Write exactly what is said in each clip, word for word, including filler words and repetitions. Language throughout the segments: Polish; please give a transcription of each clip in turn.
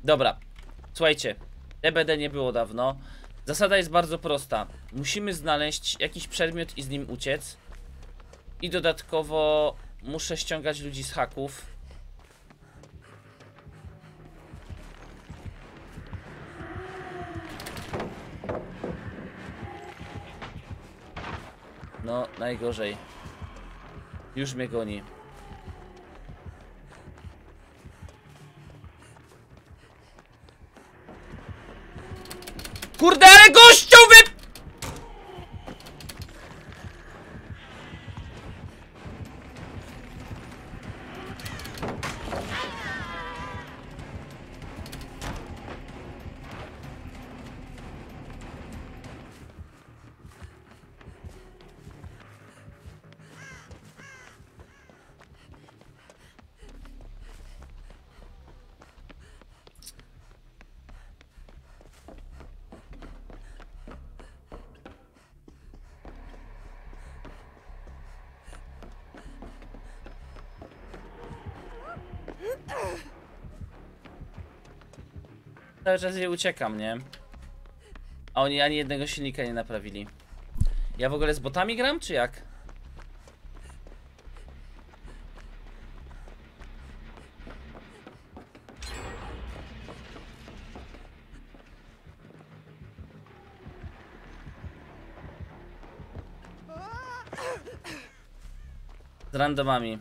Dobra, słuchajcie, D B D nie było dawno. Zasada jest bardzo prosta. Musimy znaleźć jakiś przedmiot i z nim uciec. I dodatkowo muszę ściągać ludzi z haków. No, najgorzej. Już mnie goni. Kurde, ale gościu wy... Cały czas je uciekam, nie? A oni ani jednego silnika nie naprawili. Ja w ogóle z botami gram, czy jak? Z randomami.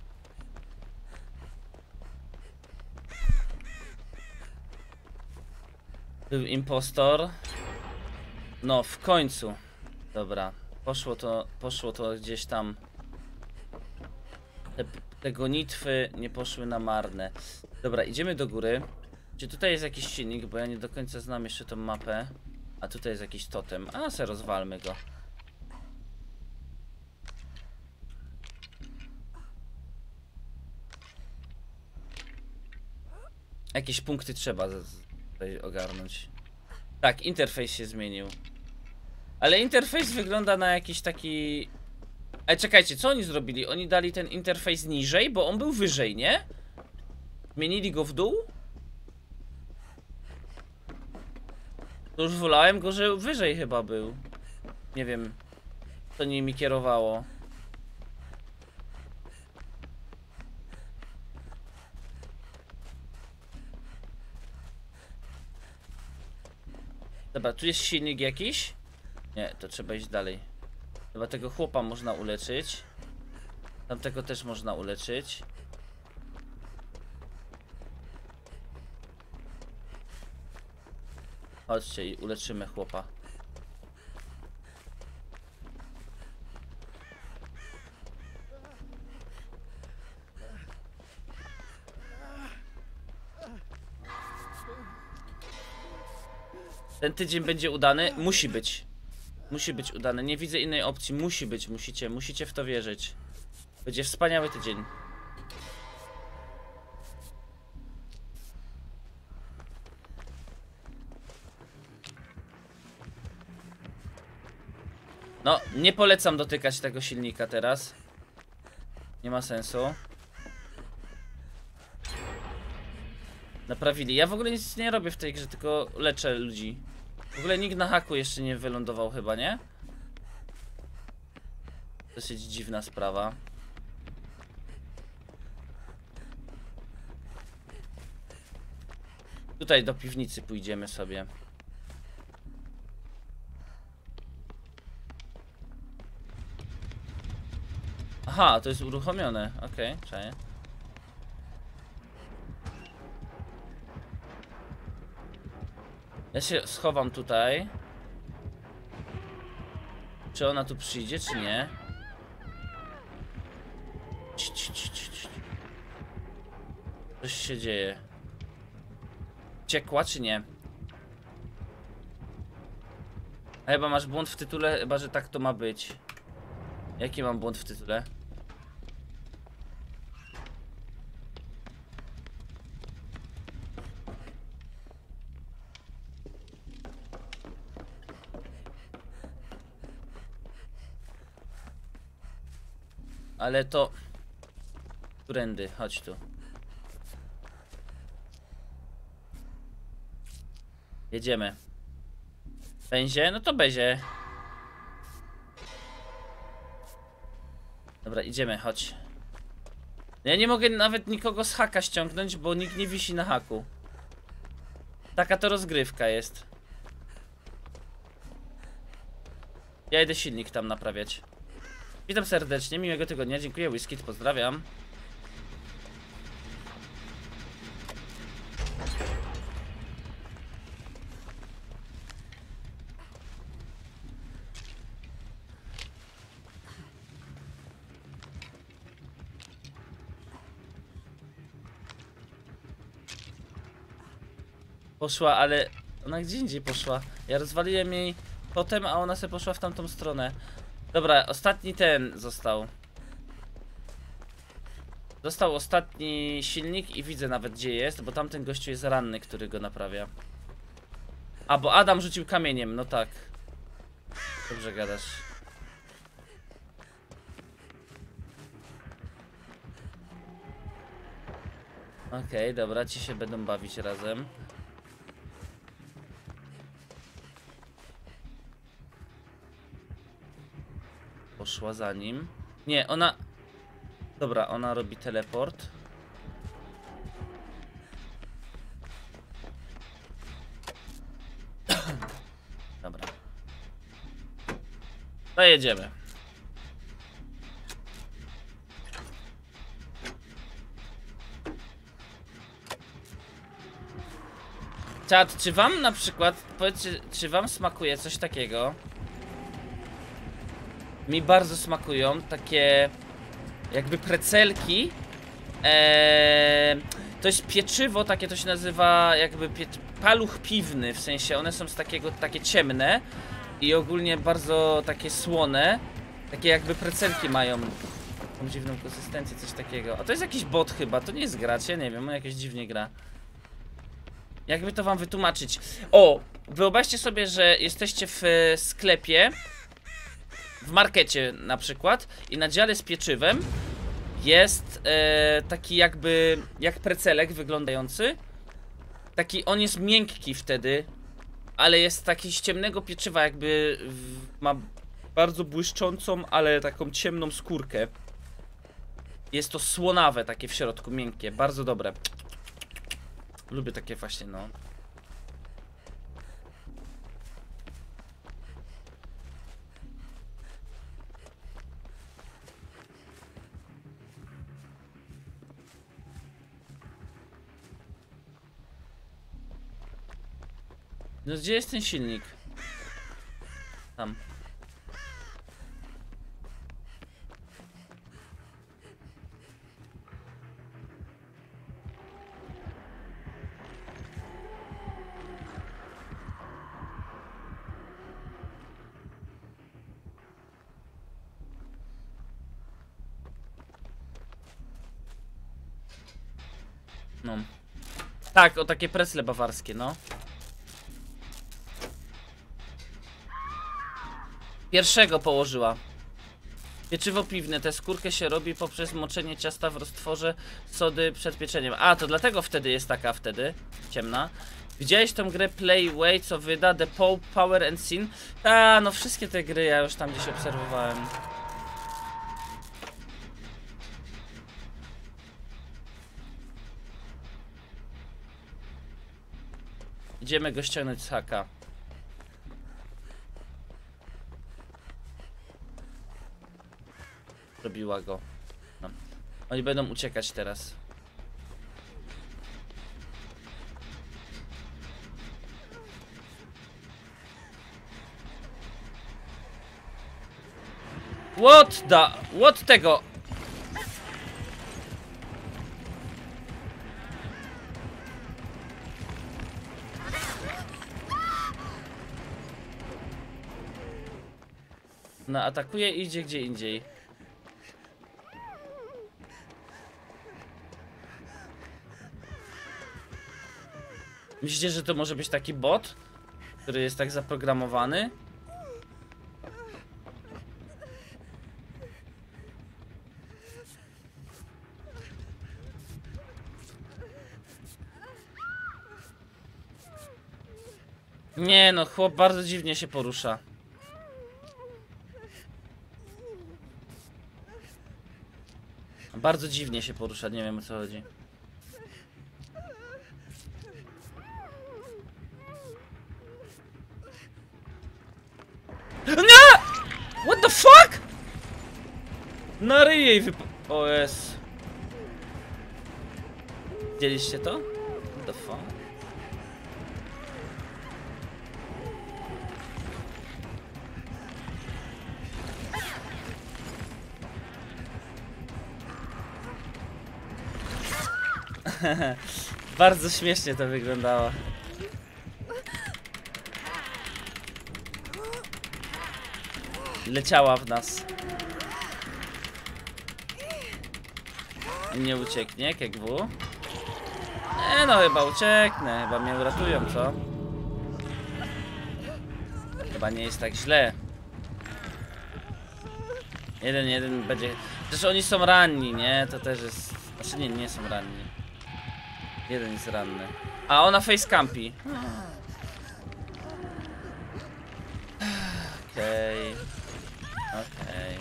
Był impostor. No, w końcu. Dobra. Poszło to, poszło to gdzieś tam. Te, te gonitwy nie poszły na marne. Dobra, idziemy do góry. Gdzie tutaj jest jakiś silnik, bo ja nie do końca znam jeszcze tą mapę. A tutaj jest jakiś totem. A se rozwalmy go. Jakieś punkty trzeba tutaj ogarnąć. Tak, interfejs się zmienił. Ale interfejs wygląda na jakiś taki... Ale czekajcie, co oni zrobili? Oni dali ten interfejs niżej, bo on był wyżej, nie? Zmienili go w dół? To już wolałem go, że wyżej chyba był. Nie wiem, co nimi kierowało. Dobra, tu jest silnik jakiś? Nie, to trzeba iść dalej. Chyba tego chłopa można uleczyć. Tamtego też można uleczyć. Chodźcie i uleczymy chłopa. Ten tydzień będzie udany? Musi być. Musi być udany. Nie widzę innej opcji. Musi być. Musicie. Musicie w to wierzyć. Będzie wspaniały tydzień. No, nie polecam dotykać tego silnika teraz. Nie ma sensu. Naprawili. Ja w ogóle nic nie robię w tej grze, tylko leczę ludzi. W ogóle nikt na haku jeszcze nie wylądował chyba, nie? Dosyć dziwna sprawa. Tutaj do piwnicy pójdziemy sobie. Aha, to jest uruchomione. Okej, okay, czaję. Ja się schowam tutaj. Czy ona tu przyjdzie, czy nie? Ci, ci, ci, ci, ci. Coś się dzieje. Ciekła, czy nie? A chyba masz błąd w tytule, chyba że tak to ma być. Jaki mam błąd w tytule? Ale to... Którędy? Chodź tu. Jedziemy. Będzie? No to będzie. Dobra, idziemy, chodź. Ja nie mogę nawet nikogo z haka ściągnąć, bo nikt nie wisi na haku. Taka to rozgrywka jest. Ja idę silnik tam naprawiać. Witam serdecznie, miłego tygodnia, dziękuję Whiskit, pozdrawiam. Poszła, ale ona gdzie indziej poszła. Ja rozwaliłem jej potem, a ona sobie poszła w tamtą stronę. Dobra, ostatni ten został. Został ostatni silnik i widzę nawet gdzie jest, bo tamten gościu jest ranny, który go naprawia. A, bo Adam rzucił kamieniem, no tak. Dobrze gadasz. Okej, okay, dobra, ci się będą bawić razem. Poszła za nim. Nie, ona... Dobra, ona robi teleport. Dobra. To jedziemy. Czad, czy wam na przykład, powiedzcie, czy wam smakuje coś takiego? Mi bardzo smakują takie jakby precelki. Eee, to jest pieczywo, takie to się nazywa jakby pie paluch piwny, w sensie one są z takiego, takie ciemne i ogólnie bardzo takie słone. Takie jakby precelki mają tą dziwną konsystencję, coś takiego. A to jest jakiś bot chyba, to nie jest gracz, ja nie wiem, on jakieś dziwnie gra. Jakby to wam wytłumaczyć? O, wyobraźcie sobie, że jesteście w sklepie, w markecie na przykład, i na dziale z pieczywem jest e, taki jakby, jak precelek wyglądający. Taki, on jest miękki wtedy, ale jest taki z ciemnego pieczywa, jakby w, ma bardzo błyszczącą, ale taką ciemną skórkę. Jest to słonawe, takie w środku, miękkie, bardzo dobre. Lubię takie właśnie, no. No gdzie jest ten silnik? Tam. No. Tak, o takie presle bawarskie, no. Pierwszego położyła. Pieczywo piwne, tę skórkę się robi poprzez moczenie ciasta w roztworze sody przed pieczeniem. A, to dlatego wtedy jest taka wtedy ciemna. Widziałeś tą grę Playway, co wyda? The Pope, Power and Sin? A, no wszystkie te gry ja już tam gdzieś obserwowałem. Idziemy go ściągnąć z haka. Robiła go. No. Oni będą uciekać teraz. What the... What tego? No, atakuje i idzie gdzie indziej. Myślicie, że to może być taki bot, który jest tak zaprogramowany? Nie no, chłop bardzo dziwnie się porusza. Bardzo dziwnie się porusza, nie wiem o co chodzi. Nie! What the fuck? Na ryj jej wypo... O jest. Widzieliście to? What the fuck? Bardzo śmiesznie to wyglądało. Leciała w nas. Nie ucieknie, K G W. Nie no, chyba ucieknę. Chyba mnie uratują, co? Chyba nie jest tak źle. Jeden, jeden będzie... Przecież oni są ranni, nie? To też jest... Znaczy nie, nie są ranni. Jeden jest ranny. A ona facecampi. Okej. Okej.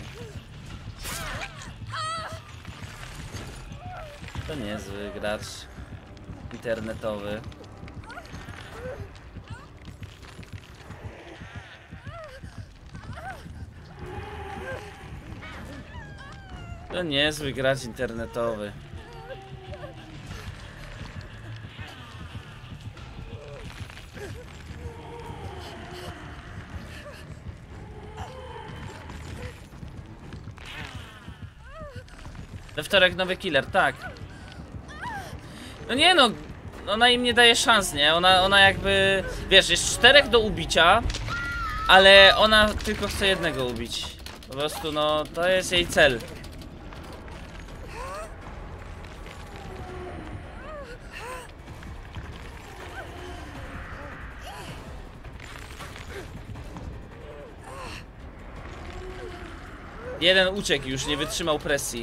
To niezły gracz internetowy. To niezły gracz internetowy. We wtorek nowy killer, tak. No nie no, ona im nie daje szans, nie? Ona, ona jakby, wiesz, jest czterech do ubicia, ale ona tylko chce jednego ubić. Po prostu no, to jest jej cel. Jeden uciekł już, nie wytrzymał presji.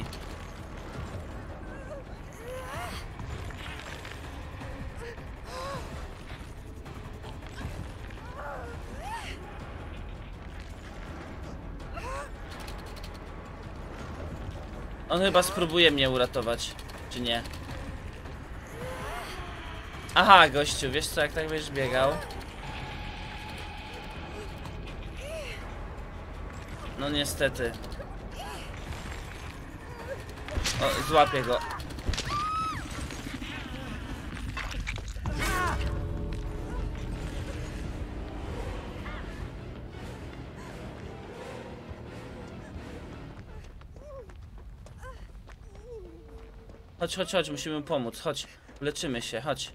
On chyba spróbuje mnie uratować, czy nie? Aha, gościu, wiesz co, jak tak będziesz biegał? No niestety. O, złapię go. Chodź, chodź, chodź, musimy pomóc, chodź. Leczymy się, chodź.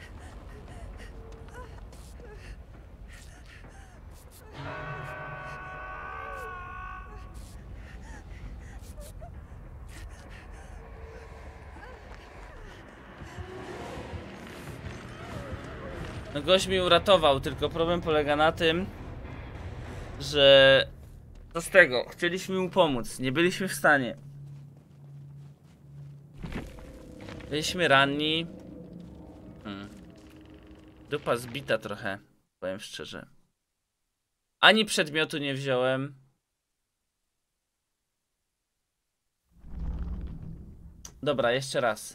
No gość mi uratował, tylko problem polega na tym, że... Co z tego? Chcieliśmy mu pomóc, nie byliśmy w stanie. Byliśmy ranni. Hmm. Dupa zbita trochę, powiem szczerze. Ani przedmiotu nie wziąłem. Dobra, jeszcze raz.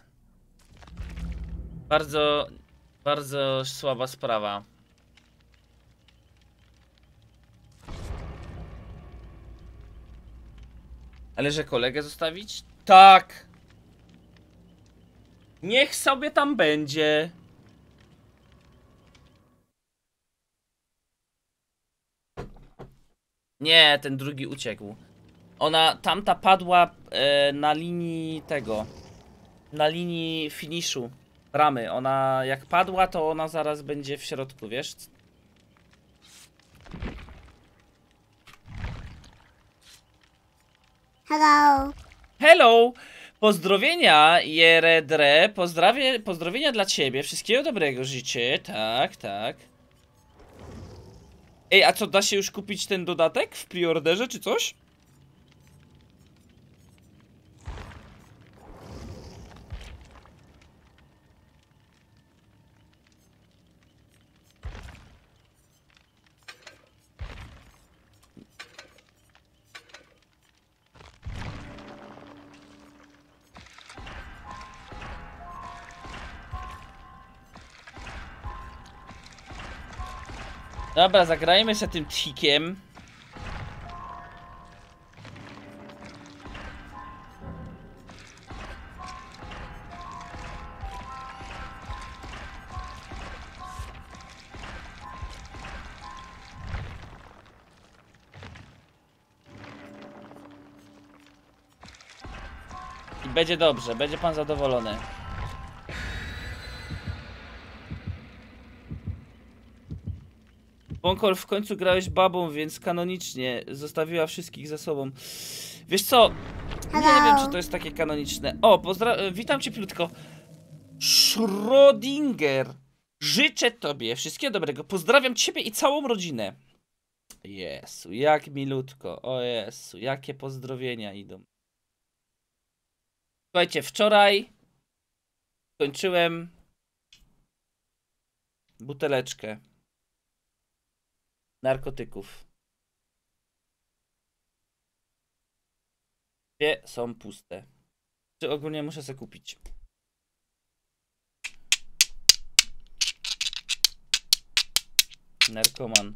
Bardzo, bardzo słaba sprawa. Ale że kolegę zostawić? Tak! Niech sobie tam będzie. Nie, ten drugi uciekł. Ona, tamta padła e, na linii tego. Na linii finiszu ramy. Ona jak padła, to ona zaraz będzie w środku, wiesz? Hello. Hello! Pozdrowienia, Jeredre. Pozdrawie, pozdrowienia dla ciebie. Wszystkiego dobrego życzę. Tak, tak. Ej, a co, da się już kupić ten dodatek w preorderze czy coś? Dobra, zagrajmy się tym tikiem. I będzie dobrze, będzie pan zadowolony. Bonkol, w końcu grałeś babą, więc kanonicznie zostawiła wszystkich za sobą. Wiesz co? Nie wiem, czy to jest takie kanoniczne. O, pozdra- witam cię plutko. Schrödinger. Życzę tobie wszystkiego dobrego. Pozdrawiam ciebie i całą rodzinę. Jezu, jak milutko. O Jezu, jakie pozdrowienia idą. Słuchajcie, wczoraj kończyłem buteleczkę narkotyków. Dwie są puste. Czy ogólnie muszę sobie kupić? Narkoman.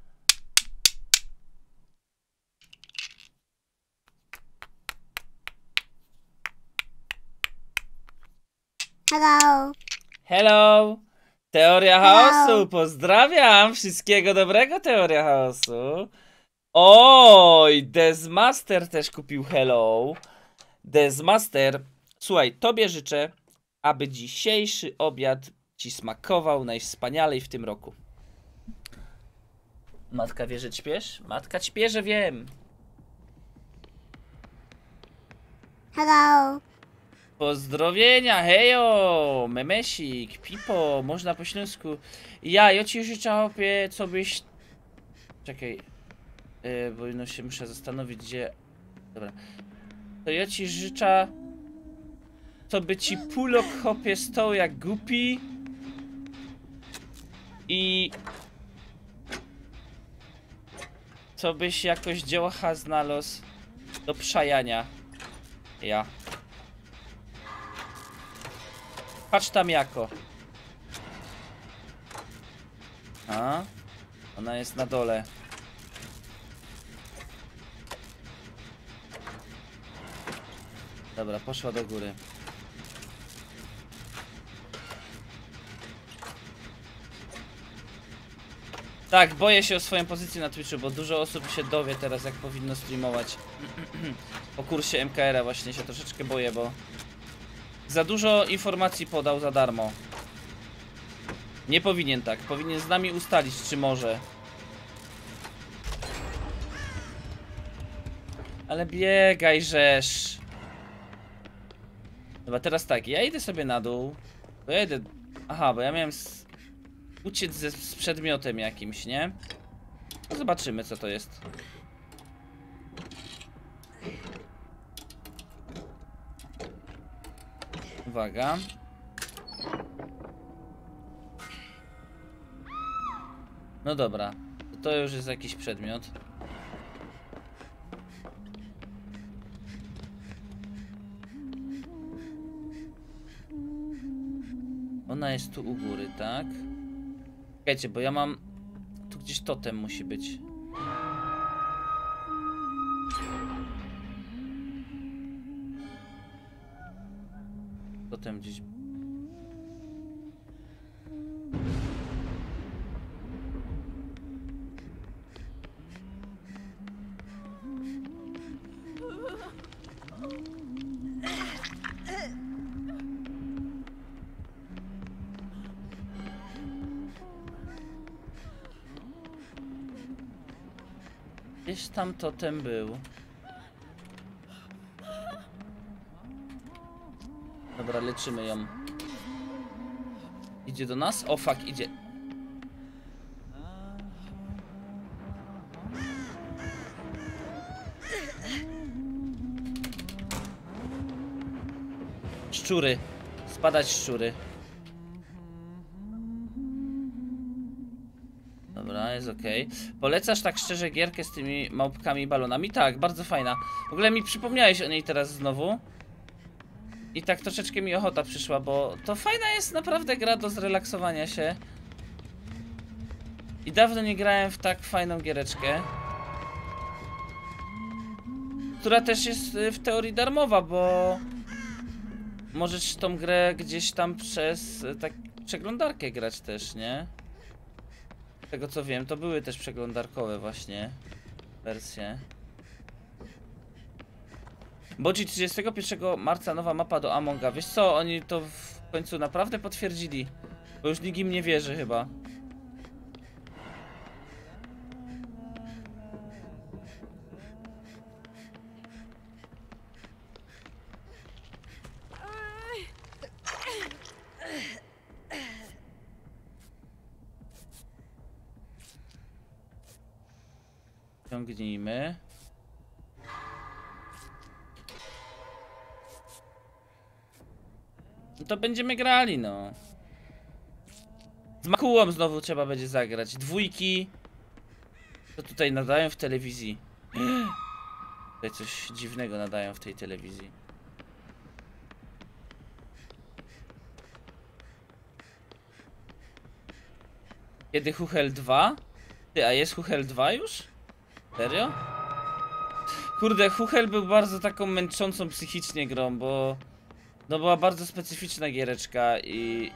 Hello. Hello! Teoria Hello. chaosu! Pozdrawiam! Wszystkiego dobrego, Teoria chaosu! Oj! Desmaster też kupił hello. Desmaster, słuchaj, tobie życzę, aby dzisiejszy obiad ci smakował najwspanialej w tym roku. Matka wie, że ćpiesz? Matka ćpie, że wiem. Hello. Pozdrowienia, hejo, memesik, pipo, można po śląsku. Ja, ja ci życzę, opie, co byś... Czekaj, yy, bo no się muszę zastanowić, gdzie... Dobra. To ja ci życzę, co by ci pulok hopie stał jak głupi. I... co byś jakoś działacha znalazł do przajania. Ja. Patrz tam jako. A? Ona jest na dole. Dobra, poszła do góry. Tak, boję się o swoją pozycję na Twitchu, bo dużo osób się dowie teraz, jak powinno streamować. Po kursie M K R-a właśnie się troszeczkę boję, bo za dużo informacji podał za darmo. Nie powinien tak. Powinien z nami ustalić, czy może. Ale biegaj, żeż. Dobra, teraz tak. Ja idę sobie na dół. Bo ja idę... Aha, bo ja miałem s... uciec ze, z przedmiotem jakimś, nie? No zobaczymy, co to jest. Uwaga. No dobra, to już jest jakiś przedmiot. Ona jest tu u góry, tak? Czekajcie, bo ja mam... Tu gdzieś totem musi być. Totem gdzieś... Gdzieś tam totem był. Dobra, leczymy ją. Idzie do nas? O fuck, idzie. Szczury. Spadać szczury. Dobra, jest okej. Polecasz tak szczerze gierkę z tymi małpkami i balonami? Tak, bardzo fajna. W ogóle mi przypomniałeś o niej teraz znowu. I tak troszeczkę mi ochota przyszła, bo to fajna jest naprawdę gra do zrelaksowania się. I dawno nie grałem w tak fajną giereczkę. Która też jest w teorii darmowa, bo możesz tą grę gdzieś tam przez tak przeglądarkę grać też, nie? Z tego co wiem, to były też przeglądarkowe właśnie wersje. Bodzi trzydziestego pierwszego marca nowa mapa do Amonga. Wiesz co, oni to w końcu naprawdę potwierdzili. Bo już nikt im nie wierzy chyba. Ciągnijmy. No to będziemy grali, no. Z Makułą znowu trzeba będzie zagrać. Dwójki. Co tutaj nadają w telewizji? Tutaj coś dziwnego nadają w tej telewizji. Kiedy Huchel dwa? Ty, a jest Huchel dwa już? Serio? Kurde, Huchel był bardzo taką męczącą psychicznie grą, bo no była bardzo specyficzna giereczka i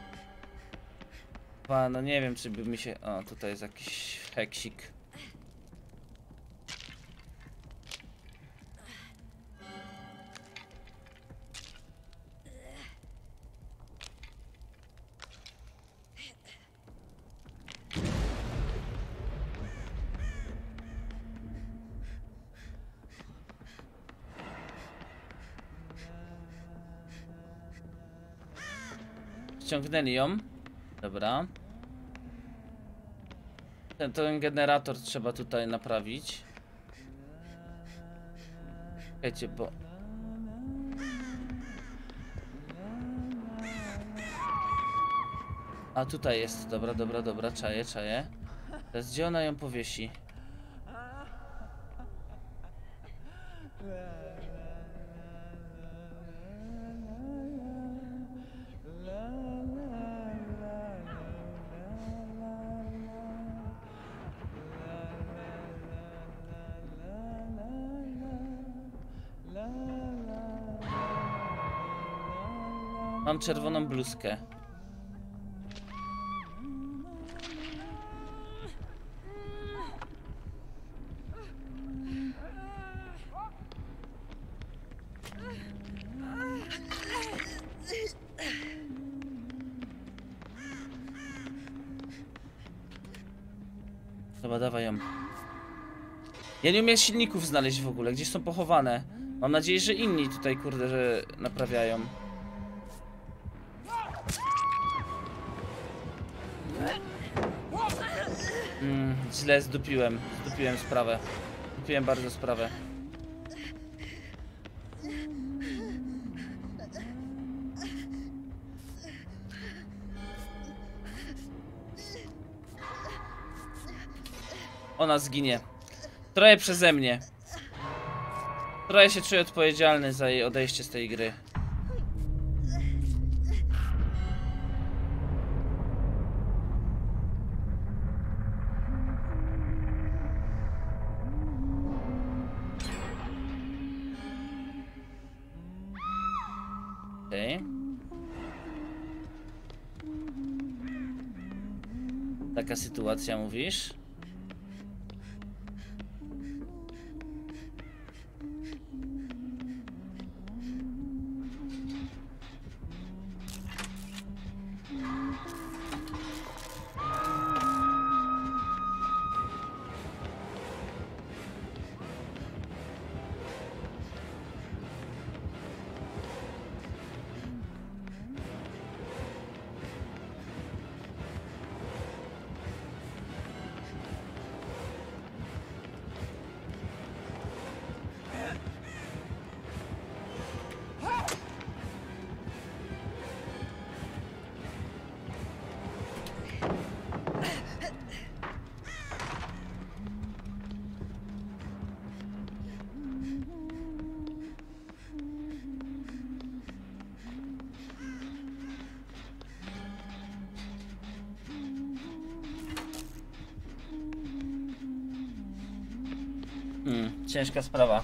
no nie wiem, czy by mi się... O, tutaj jest jakiś heksik. Ściągnęli ją. Dobra. Ten, ten generator trzeba tutaj naprawić. Czekajcie, bo... A tutaj jest, dobra, dobra, dobra, czaję, czaję. Teraz gdzie ona ją powiesi? Mam czerwoną bluzkę. Dobra, dawaj ją. Ja nie umiem silników znaleźć w ogóle. Gdzie są pochowane? Mam nadzieję, że inni tutaj, kurde, że naprawiają. Mm, źle zdupiłem. Zdupiłem sprawę. Zdupiłem bardzo sprawę. Ona zginie. Trochę przeze mnie. Trochę się czuję odpowiedzialny za jej odejście z tej gry. Okej. Taka sytuacja, mówisz? Hmm, ciężka sprawa.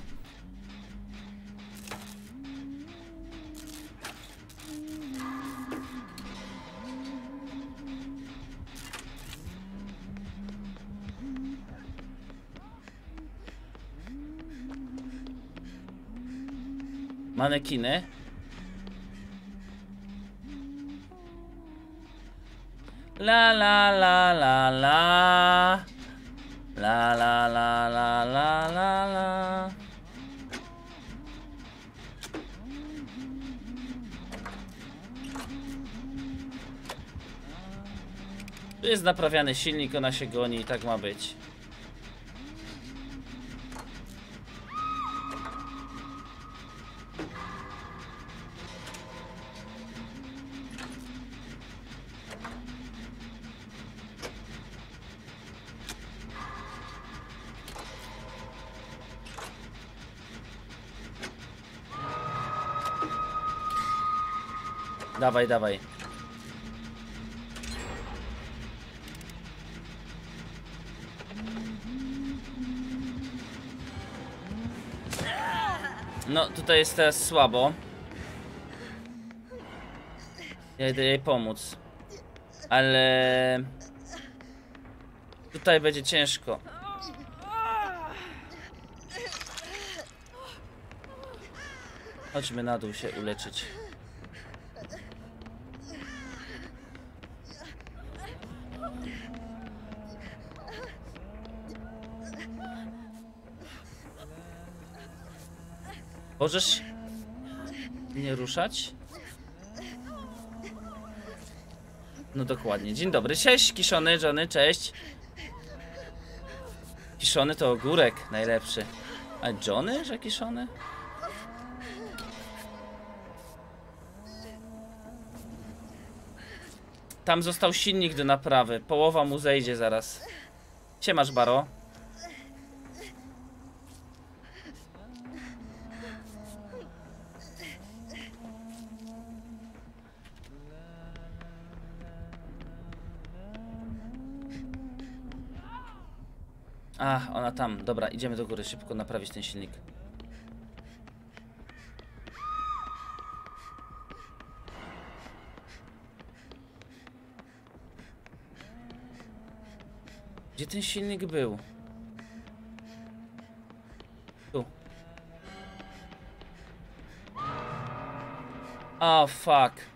Manekiny. La la la la la. La la la la la la la. Tu jest naprawiany silnik, ona się goni i tak ma być. Dawaj, dawaj. No, tutaj jest teraz słabo. Ja idę jej pomóc. Ale... tutaj będzie ciężko. Chodźmy na dół się uleczyć. Możesz nie ruszać? No dokładnie. Dzień dobry. Cześć, Kiszony, Johnny, cześć. Kiszony to ogórek najlepszy. A Johnny, że kiszony? Tam został silnik do naprawy. Połowa mu zejdzie zaraz. Siemasz, Baro. Ach, ona tam. Dobra, idziemy do góry szybko naprawić ten silnik. Gdzie ten silnik był? Tu. Oh, fuck.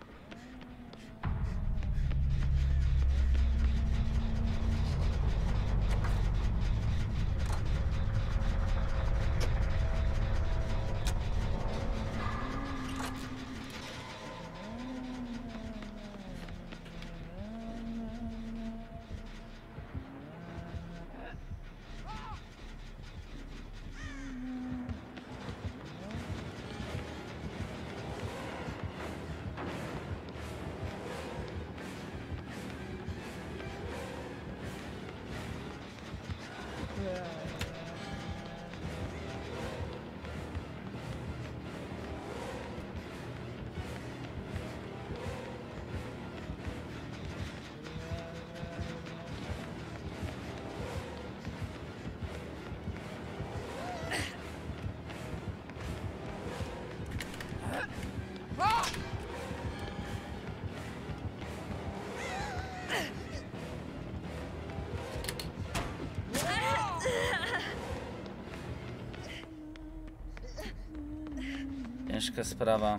Ciężka sprawa.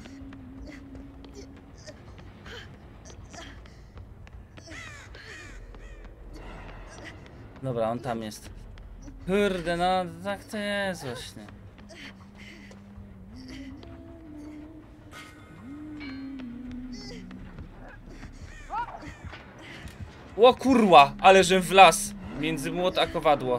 Dobra, on tam jest. Kurde, no tak to jest właśnie. O kurwa, ale żem w las między młot a kowadło.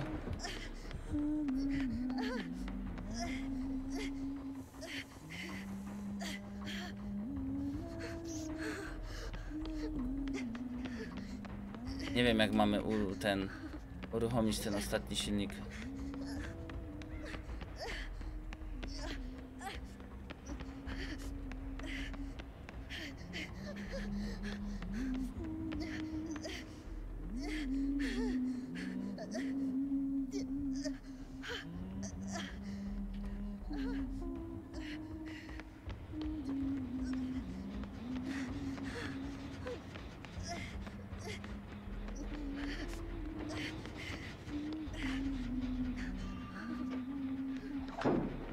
Nie wiem, jak mamy u, ten uruchomić ten ostatni silnik.